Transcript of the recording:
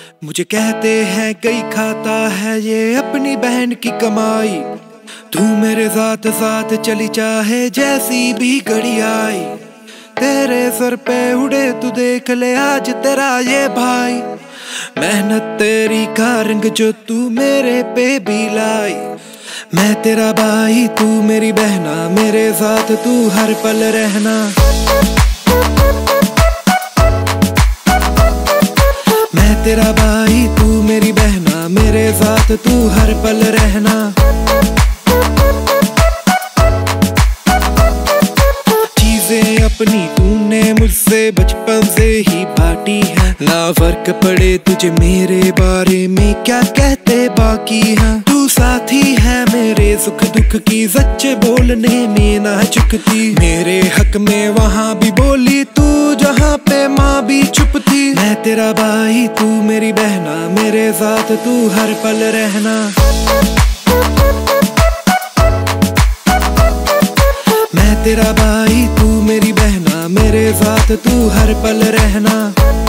मुझे कहते हैं कई खाता है ये अपनी बहन की कमाई। तू मेरे साथ साथ चली चाहे जैसी भी घड़ी आई। तेरे सर पे उड़े तू देख ले आज तेरा ये भाई। मेहनत तेरी का रंग जो तू मेरे पे भी लाई। मैं तेरा भाई तू मेरी बहना, मेरे साथ तू हर पल रहना। मैं तेरा भाई तू मेरी बहना, मेरे साथ तू हर पल रहना। चीजें अपनी तूने मुझसे बचपन से ही बांटी है। ना फर्क पड़े तुझे मेरे बारे में क्या कहते बाकी है। तू साथी है मेरे सुख दुख की, सच बोलने में ना चुकती। मेरे हक में वहाँ भी बोली तू जहाँ पे माँ भी चुप थी। मैं तेरा भाई तू मेरी बहना, मेरे साथ तू हर पल रहना। मैं तेरा भाई तू मेरी बहना, मेरे साथ तू हर पल रहना।